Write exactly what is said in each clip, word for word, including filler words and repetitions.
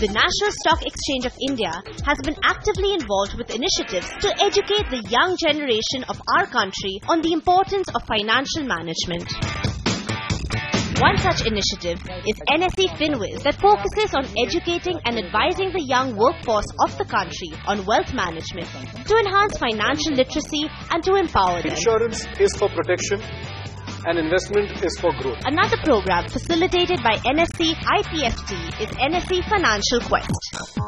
The National Stock Exchange of India has been actively involved with initiatives to educate the young generation of our country on the importance of financial management. One such initiative is N S E FinWiz that focuses on educating and advising the young workforce of the country on wealth management to enhance financial literacy and to empower them. Insurance is for protection and investment is for growth. Another program facilitated by N S E I P F T is N S E Financial Quest.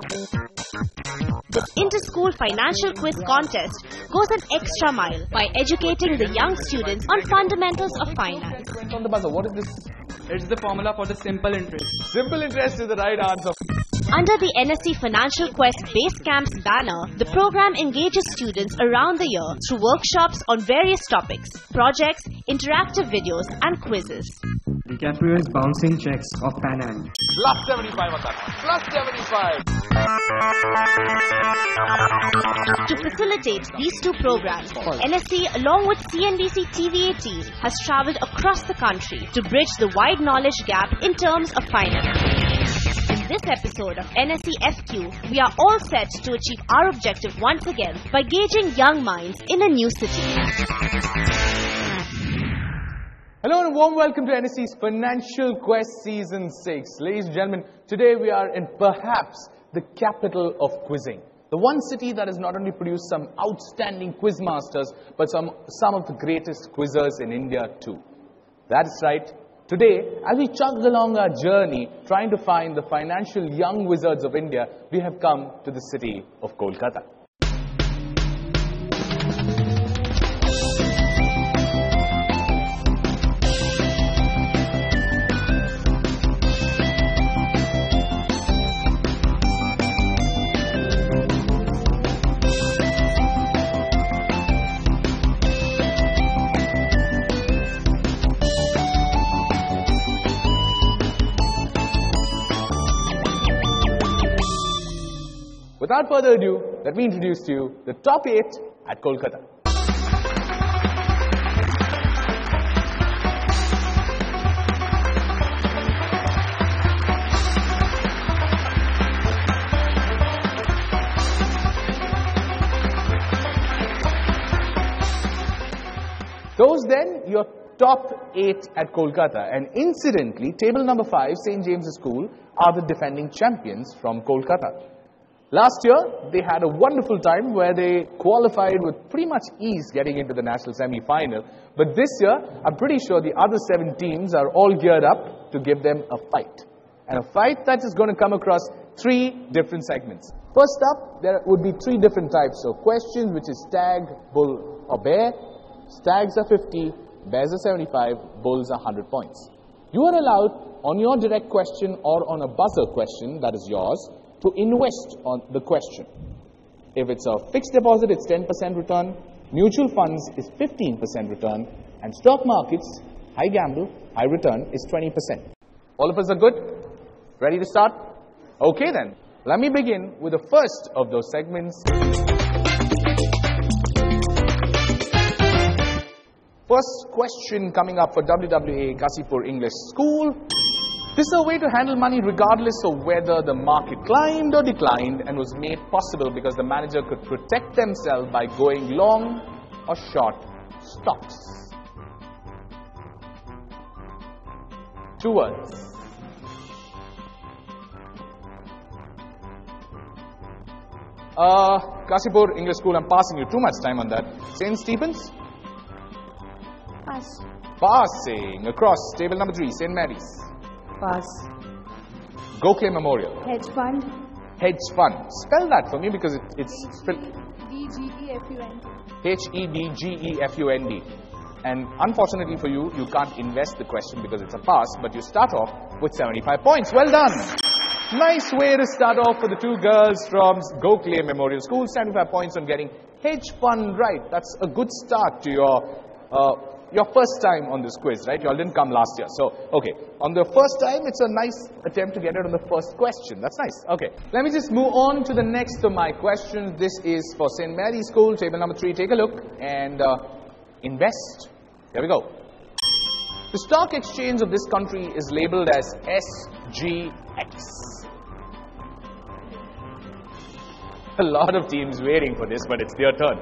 The Inter-School Financial Quiz Contest goes an extra mile by educating the young students on fundamentals of finance. On the buzzer, what is this? It's the formula for the simple interest. Simple interest is the right answer. Under the N S E Financial Quest Base Camps banner, the program engages students around the year through workshops on various topics, projects, interactive videos and quizzes. DiCaprio's bouncing checks of Pan Am. Plus seventy-five on that one. Plus seventy-five. To facilitate these two programs, N S E along with C N B C T V eighteen has travelled across the country to bridge the wide knowledge gap in terms of finance. In this episode of N S E F Q, we are all set to achieve our objective once again by gauging young minds in a new city. Hello and a warm welcome to N S E's Financial Quest Season six. Ladies and gentlemen, today we are in perhaps the capital of quizzing. The one city that has not only produced some outstanding quiz masters, but some, some of the greatest quizzers in India too. That's right. Today, as we chug along our journey trying to find the financial young wizards of India, we have come to the city of Kolkata. Without further ado, let me introduce to you the top eight at Kolkata. Those then, your top eight at Kolkata. And incidentally, table number five, Saint James's School, are the defending champions from Kolkata. Last year, they had a wonderful time where they qualified with pretty much ease getting into the national semi-final. But this year, I'm pretty sure the other seven teams are all geared up to give them a fight. And a fight that is going to come across three different segments. First up, there would be three different types of questions, which is stag, bull or bear. Stags are fifty, bears are seventy-five, bulls are one hundred points. You are allowed on your direct question or on a buzzer question, that is yours, to invest on the question. If it's a fixed deposit, it's ten percent return. Mutual funds is fifteen percent return. And stock markets, high gamble, high return is twenty percent. All of us are good? Ready to start? Okay then, let me begin with the first of those segments. First question coming up for W W A Kasipur English School. This is a way to handle money regardless of whether the market climbed or declined, and was made possible because the manager could protect themselves by going long or short stocks. Two words. Uh, Kasipur English School, I'm passing you too much time on that. Saint Stephen's? Pass. Passing across table number three, Saint Mary's. Pass. Gokhale Memorial. Hedge fund. Hedge fund. Spell that for me because it, it's spelled D G E F U N D. H E D G E F U N D. And unfortunately for you, you can't invest the question because it's a pass, but you start off with seventy-five points. Well done. Nice way to start off for the two girls from Gokhale Memorial School. seventy-five points on getting hedge fund right. That's a good start to your uh, your first time on this quiz, right? You all didn't come last year. So, okay. On the first time, it's a nice attempt to get it on the first question. That's nice. Okay. Let me just move on to the next of my questions. This is for Saint Mary's School, table number three. Take a look and uh, invest. Here we go. The stock exchange of this country is labeled as S G X. A lot of teams waiting for this, but it's their turn.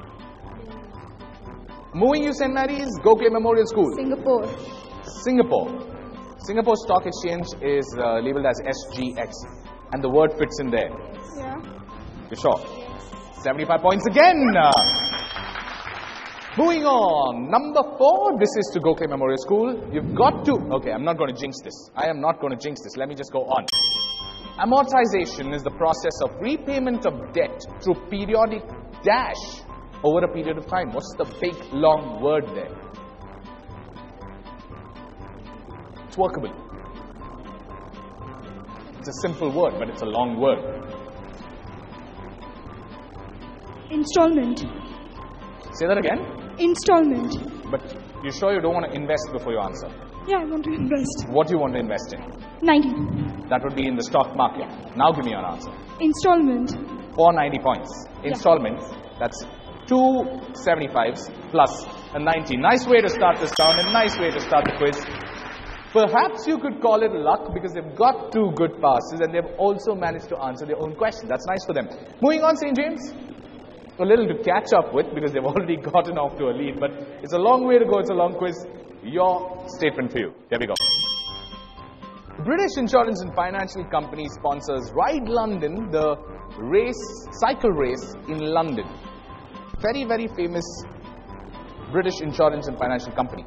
Moving you, Saint Mary's, Gokhale Memorial School. Singapore. Singapore. Singapore Stock Exchange is uh, labeled as S G X, and the word fits in there. Yeah. You sure? seventy-five points again. Uh, moving on. Number four. This is to Gokhale Memorial School. You've got to. Okay, I'm not going to jinx this. I am not going to jinx this. Let me just go on. Amortization is the process of repayment of debt through periodic dash over a period of time. What's the big long word there? It's workable. It's a simple word, but it's a long word. Installment. Say that again. Installment. But you sure you don't want to invest before you answer? Yeah, I want to invest. What do you want to invest in? ninety. That would be in the stock market. Now give me your answer. Installment. four ninety points. Installment. That's two seventy-fives plus a ninety. Nice way to start this round and nice way to start the quiz. Perhaps you could call it luck because they've got two good passes and they've also managed to answer their own question. That's nice for them. Moving on, Saint James. A little to catch up with because they've already gotten off to a lead, but it's a long way to go. It's a long quiz. Your statement for you. Here we go. The British Insurance and Financial Company sponsors Ride London, the race, cycle race in London. Very, very famous British Insurance and Financial Company.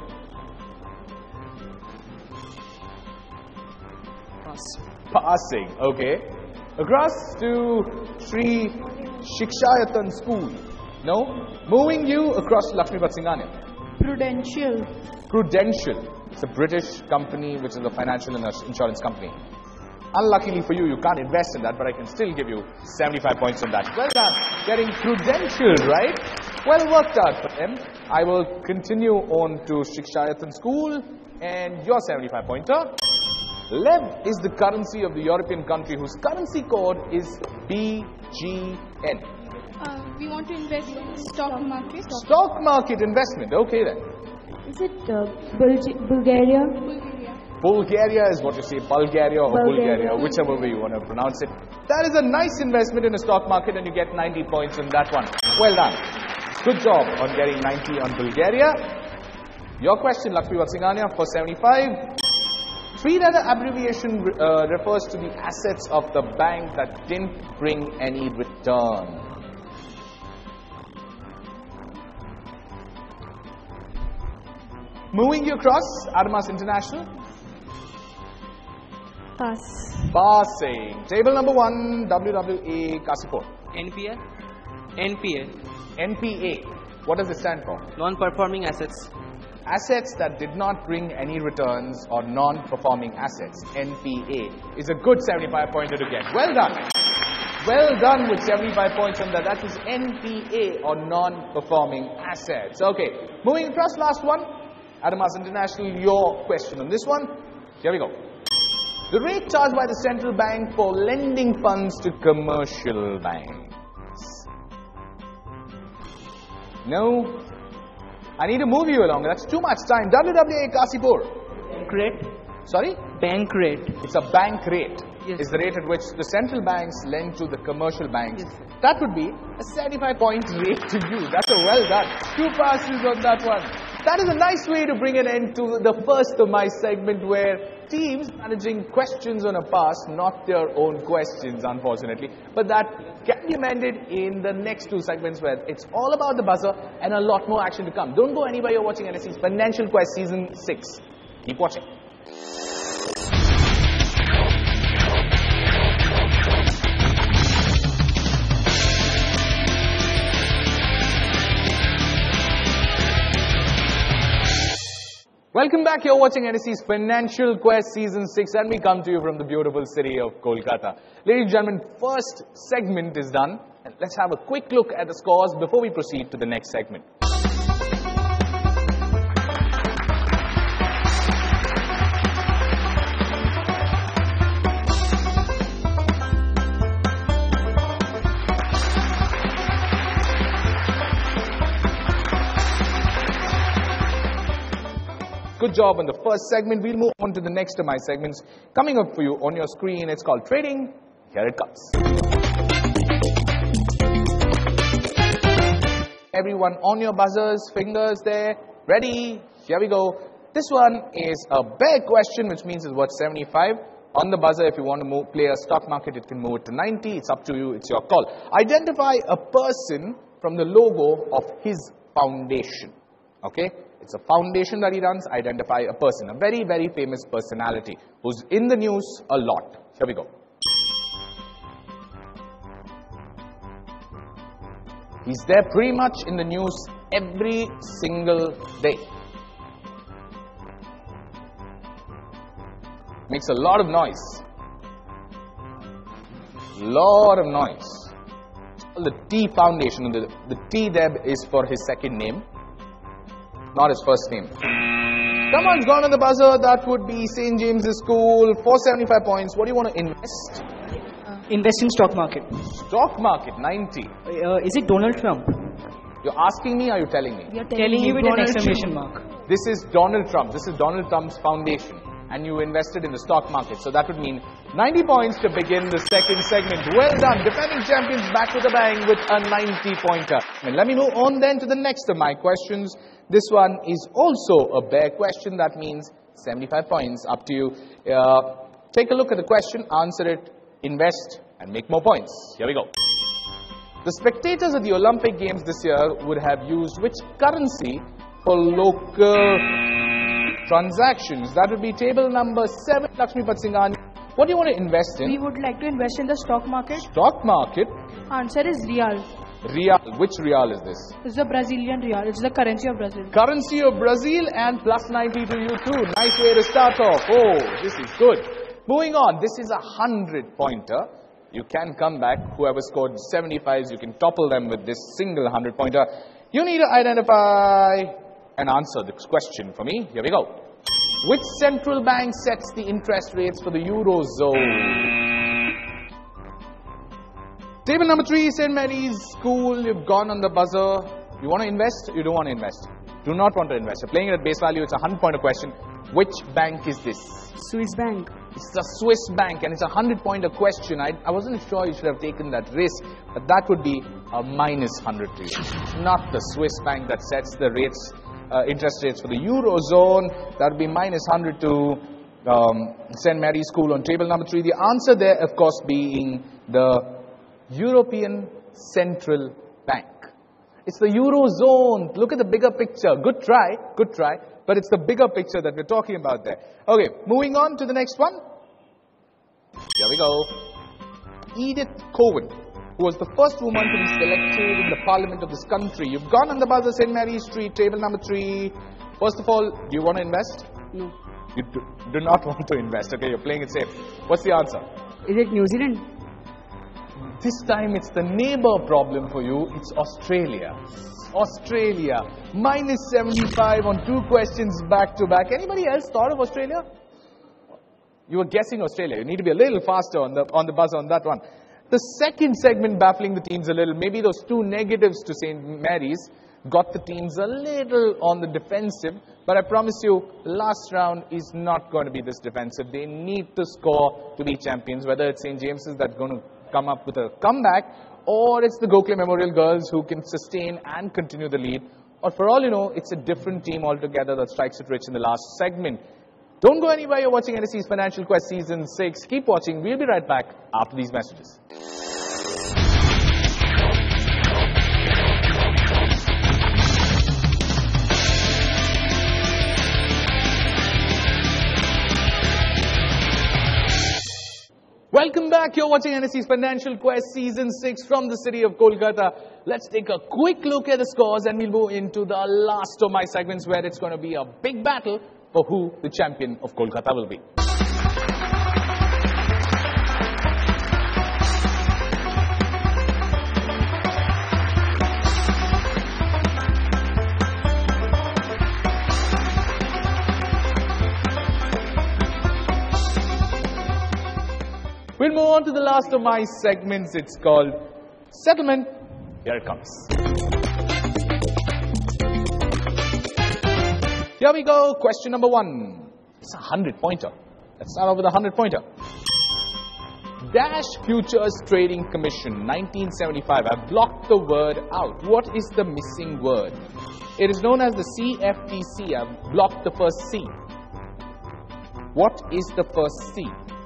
Pass. Passing, okay. Across to Sri Shikshayatan School. No? Moving you across to Lakshmipat Singhania. Prudential. Prudential. It's a British company which is a financial and insurance company. Unluckily for you, you can't invest in that, but I can still give you seventy-five points on that. Well done. Getting Prudential, right? Well worked out for them. I will continue on to Shikshayatan School and your seventy-five pointer. Lev is the currency of the European country whose currency code is B G N. Uh, we want to invest in stock market. Stock market investment. Okay then. Is it uh, Bulg- Bulgaria? Bulgaria. Bulgaria is what you say, Bulgaria or Bulgaria, Bulgaria. whichever way you want to pronounce it. That is a nice investment in the stock market and you get ninety points on that one. Well done. Good job on getting ninety on Bulgaria. Your question, Lakshmipat Singhania, for seventy-five. Three-letter abbreviation uh, refers to the assets of the bank that didn't bring any return. Moving you across, Adamas International. Pass. Passing. Table number one, W W A Kasipur. N P A. N P A. N P A. What does it stand for? Non-performing assets. Assets that did not bring any returns or non-performing assets. N P A is a good seventy-five pointer to get. Well done. Well done with seventy-five points on that. That is N P A or non-performing assets. Okay. Moving across, last one. Adamas International, your question on this one. Here we go. The rate charged by the central bank for lending funds to commercial banks. No? I need to move you along. That's too much time. W W A Kasipur. Bank rate. Sorry? Bank rate. It's a bank rate. Yes. Is the rate at which the central banks lend to the commercial banks. Yes. That would be a seventy-five point rate to you. That's a well done. Two passes on that one. That is a nice way to bring an end to the first of my segment where teams managing questions on a pass, not their own questions, unfortunately. But that can be amended in the next two segments where it's all about the buzzer and a lot more action to come. Don't go anywhere. You're watching N S E's Financial Quest Season six. Keep watching. Welcome back. You're watching N S E's Financial Quest Season six and we come to you from the beautiful city of Kolkata. Ladies and gentlemen, first segment is done. And let's have a quick look at the scores before we proceed to the next segment. Good job on the first segment. We'll move on to the next of my segments. Coming up for you on your screen, it's called Trading. Here it comes. Everyone on your buzzers, fingers there. Ready? Here we go. This one is a big question, which means it's worth seventy-five. On the buzzer, if you want to move, play a stock market, it can move it to ninety. It's up to you. It's your call. Identify a person from the logo of his foundation. Okay? It's a foundation that he runs. Identify a person. A very, very famous personality who's in the news a lot. Here we go. He's there pretty much in the news every single day. Makes a lot of noise. Lot of noise. The T Foundation. The, the T there is for his second name, not his first name. Someone's gone on the buzzer. That would be Saint James's School. four seventy-five points. What do you want to invest? Invest in stock market. Stock market, ninety. Uh, is it Donald Trump? You're asking me or you're telling me? We are telling, telling you with an exclamation mark. This is Donald Trump. This is Donald Trump's foundation. And you invested in the stock market. So that would mean ninety points to begin the second segment. Well done. Defending champions back with a bang with a ninety pointer. And let me move on then to the next of my questions. This one is also a bare question. That means seventy-five points. Up to you. Uh, take a look at the question, answer it, invest, and make more points. Here we go. The spectators at the Olympic Games this year would have used which currency for local transactions? That would be table number seven. Lakshmi Patsinghani. What do you want to invest in? We would like to invest in the stock market. Stock market? Answer is real. Real. Which real is this? It's the Brazilian real. It's the currency of Brazil. Currency of Brazil, and plus ninety to you too. Nice way to start off. Oh, this is good. Moving on. This is a hundred pointer. You can come back. Whoever scored seventy-fives, you can topple them with this single hundred pointer. You need to identify and answer this question for me. Here we go. Which central bank sets the interest rates for the Eurozone? Table number three, Saint Mary's School. You've gone on the buzzer. You want to invest? You don't want to invest. Do not want to invest. You're playing it at base value. It's a hundred pointer question. Which bank is this? Swiss Bank. It's a Swiss bank, and it's a hundred pointer question. I, I wasn't sure you should have taken that risk, but that would be a minus hundred to you. Not the Swiss bank that sets the rates, uh, interest rates for the Eurozone. That would be minus hundred to um, Saint Mary's School on table number three. The answer there, of course, being the European Central Bank. It's the Eurozone. Look at the bigger picture. Good try, good try. But it's the bigger picture that we're talking about there. Okay, moving on to the next one. Here we go. Edith Cowan, who was the first woman to be selected in the parliament of this country. You've gone on the buzzer, Saint Mary's Street, table number three. First of all, do you want to invest? No. You do, do not want to invest. Okay, you're playing it safe. What's the answer? Is it New Zealand? This time it's the neighbor problem for you. It's Australia. Australia. Minus seventy-five on two questions back to back. Anybody else thought of Australia? You were guessing Australia. You need to be a little faster on the, on the buzzer on that one. The second segment baffling the teams a little. Maybe those two negatives to Saint Mary's got the teams a little on the defensive. But I promise you, last round is not going to be this defensive. They need to score to be champions. Whether it's Saint James's that's going to come up with a comeback, or it's the Gokhale Memorial Girls who can sustain and continue the lead, or for all you know, it's a different team altogether that strikes it rich in the last segment. Don't go anywhere. You're watching N S E's Financial Quest Season six. Keep watching. We'll be right back after these messages. Welcome back. You're watching N S E's Financial Quest Season six from the city of Kolkata. Let's take a quick look at the scores and we'll move into the last of my segments where it's going to be a big battle for who the champion of Kolkata will be. We'll move on to the last of my segments. It's called Settlement. Here it comes. Here we go. Question number one. It's a hundred pointer. Let's start off with a hundred pointer. Dash Futures Trading Commission, nineteen seventy-five. I've blocked the word out. What is the missing word? It is known as the C F T C. I've blocked the first C. What is the first C?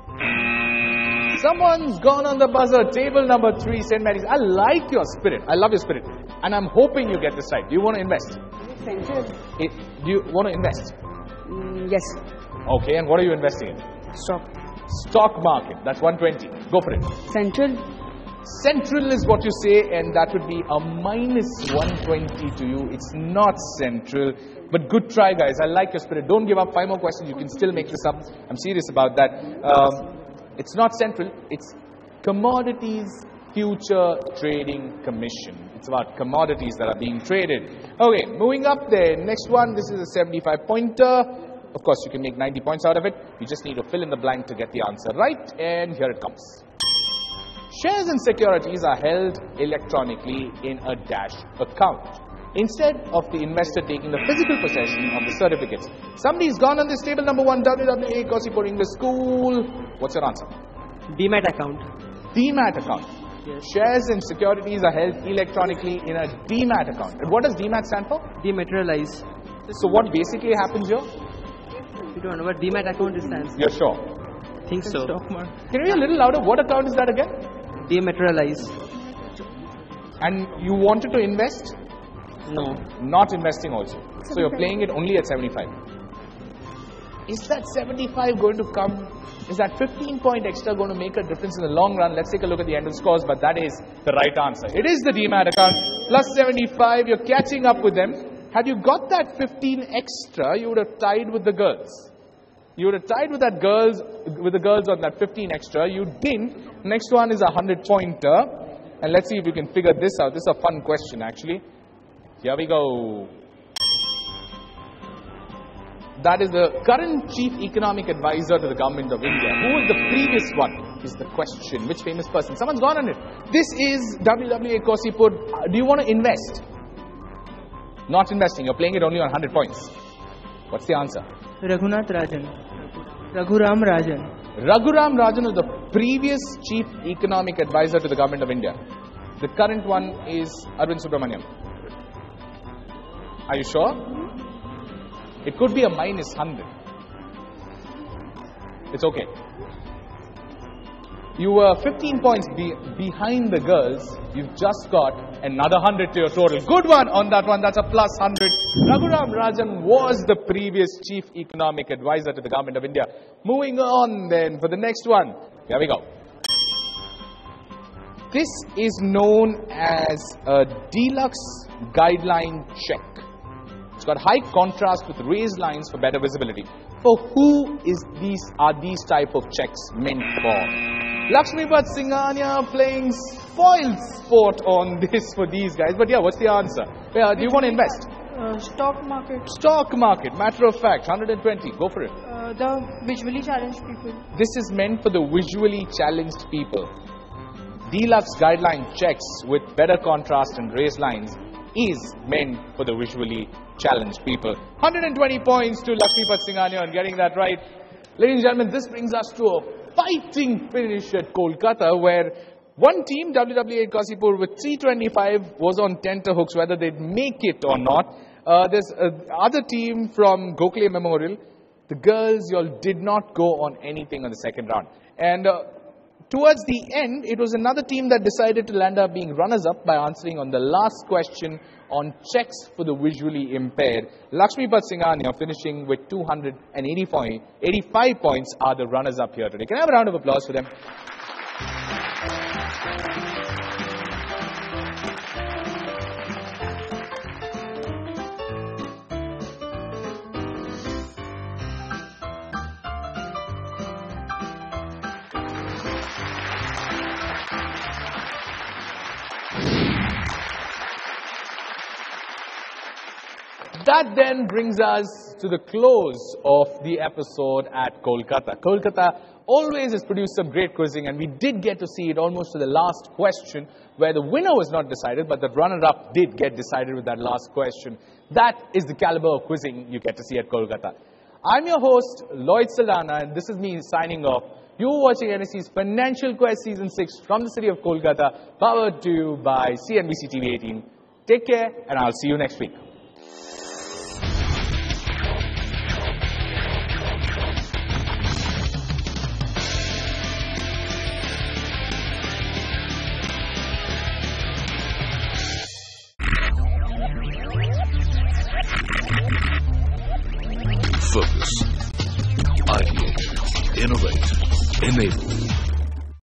Someone's gone on the buzzer. Table number three, Saint Mary's. I like your spirit. I love your spirit. And I'm hoping you get this right. Do you want to invest? Central. It, do you want to invest? Mm, yes. Okay, and what are you investing in? Stock. Stock market. That's one twenty. Go for it. Central. Central is what you say, and that would be a minus one twenty to you. It's not central. But good try, guys. I like your spirit. Don't give up. Five more questions. You can still make this up. I'm serious about that. Um, it's not central. It's Commodities Future Trading Commission. It's about commodities that are being traded. Okay, moving up there. Next one. This is a seventy-five pointer. Of course, you can make ninety points out of it. You just need to fill in the blank to get the answer right. And here it comes. Shares and securities are held electronically in a Dash account, instead of the investor taking the physical possession of the certificates. Somebody's gone on this table number one, W W A Kosipur English School. What's your answer? Demat account. Demat account. Yes. Shares and securities are held electronically in a Demat account. And what does Demat stand for? Dematerialize. So what basically happens here? You don't know what Demat account stands. You're sure? Think so. Stock market. Can you be a little louder? What account is that again? Dematerialize. And you wanted to invest? No. Not investing also. So you're playing it only at seventy-five. Is that seventy-five going to come? Is that fifteen point extra going to make a difference in the long run? Let's take a look at the end of the scores, but that is the right answer. It is the Demat account. Plus seventy-five, you're catching up with them. Had you got that fifteen extra, you would have tied with the girls. You would have tied with that girls, with the girls on that fifteen extra. You didn't. Next one is a hundred pointer. And let's see if you can figure this out. This is a fun question, actually. Here we go. That is the current Chief Economic Advisor to the Government of India. Who was the previous one is the question. Which famous person? Someone's gone on it. This is W W A Kosipur. Uh, do you want to invest? Not investing. You're playing it only on one hundred points. What's the answer? Raghunath Rajan. Raghuram Rajan. Raghuram Rajan is the previous Chief Economic Advisor to the Government of India. The current one is Arvind Subramaniam. Are you sure? It could be a minus one hundred. It's okay. You were fifteen points be behind the girls. You've just got another one hundred to your total. Good one on that one. That's a plus one hundred. Raghuram Rajan was the previous Chief Economic Advisor to the Government of India. Moving on then for the next one. Here we go. This is known as a deluxe guideline check. It's got high contrast with raised lines for better visibility. For who is these are these type of checks meant for? Lakshmipat Singhania playing spoil sport on this for these guys. But yeah, what's the answer? Yeah, do you want to invest? Uh, stock market. Stock market, matter of fact, one hundred twenty. Go for it. Uh, the visually challenged people. This is meant for the visually challenged people. Deluxe guideline checks with better contrast and raised lines is meant for the visually challenged people. one hundred twenty points to Lakshmipat Singhania on getting that right. Ladies and gentlemen, this brings us to a fighting finish at Kolkata, where one team, W W A Kosipur, with three twenty-five was on tenterhooks whether they'd make it or not. Uh, there's another team from Gokhale Memorial. The girls, y'all did not go on anything on the second round. And uh, towards the end, it was another team that decided to land up being runners-up by answering on the last question on checks for the visually impaired. Lakshmipat Singhania finishing with two hundred eighty-five points are the runners-up here today. Can I have a round of applause for them? That then brings us to the close of the episode at Kolkata. Kolkata always has produced some great quizzing, and we did get to see it almost to the last question, where the winner was not decided, but the runner-up did get decided with that last question. That is the caliber of quizzing you get to see at Kolkata. I'm your host, Lloyd Saldana, and this is me signing off. You're watching N S C's Financial Quest Season six from the city of Kolkata, powered to you by C N B C T V eighteen. Take care, and I'll see you next week. Focus, ideate, innovate, enable.